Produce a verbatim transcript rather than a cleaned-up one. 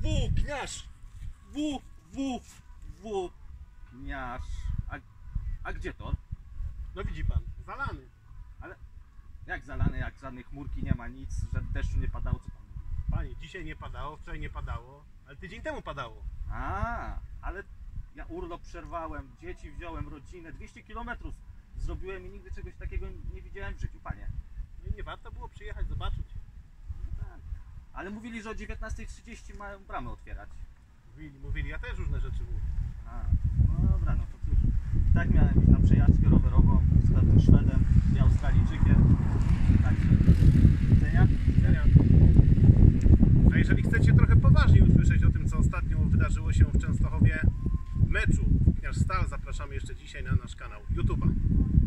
Włókniarz! W, w, włókniarz. A, a gdzie to? No widzi pan, zalany. Ale jak zalany, jak żadnej chmurki nie ma, nic, że deszczu nie padało, co pan mówi? Panie, dzisiaj nie padało, wczoraj nie padało, ale tydzień temu padało. A, ale ja urlop przerwałem, dzieci wziąłem, rodzinę, dwieście kilometrów zrobiłem i nigdy czegoś takiego nie widziałem w życiu, panie. Nie, nie warto było przyjechać, zobaczyć. No tak. Ale mówili, że o dziewiętnastej trzydzieści mają bramę otwierać. Mówili, mówili, ja też różne rzeczy mówię. A, no dobra, no to cóż. Tak miałem iść na przejażdżkę rowerową z pewnym Szwedem i Australijczykiem. Także, widzenia? Widzenia. A jeżeli chcecie trochę poważniej usłyszeć o tym, co ostatnio wydarzyło się w Częstochowie w meczu Włókniarz Stal, zapraszamy jeszcze dzisiaj na nasz kanał YouTube'a.